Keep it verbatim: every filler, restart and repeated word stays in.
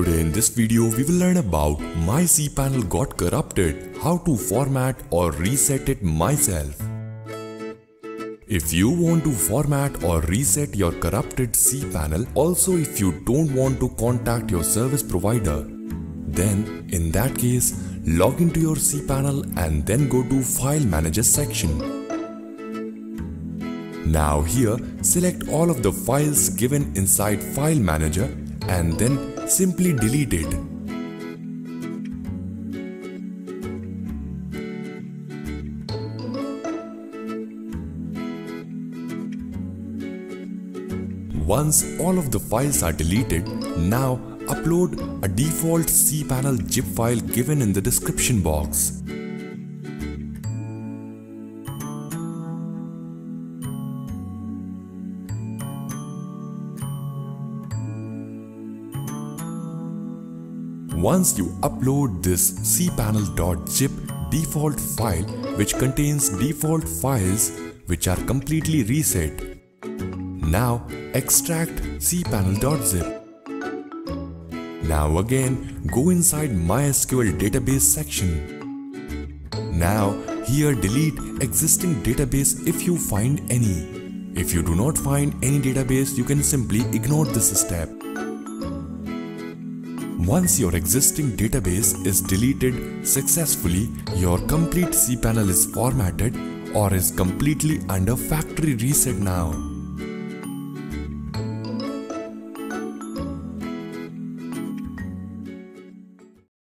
Today in this video we will learn about my cPanel got corrupted, how to format or reset it myself. If you want to format or reset your corrupted cPanel, also if you don't want to contact your service provider, then in that case log into your cPanel and then go to File Manager section. Now here select all of the files given inside File Manager and then simply delete it. Once all of the files are deleted, now upload a default cPanel zip file given in the description box. Once you upload this cPanel.zip default file, which contains default files which are completely reset, now extract cPanel.zip. Now again go inside MySQL database section. Now here delete existing database if you find any. If you do not find any database, you can simply ignore this step. Once your existing database is deleted successfully, your complete cPanel is formatted or is completely under factory reset now.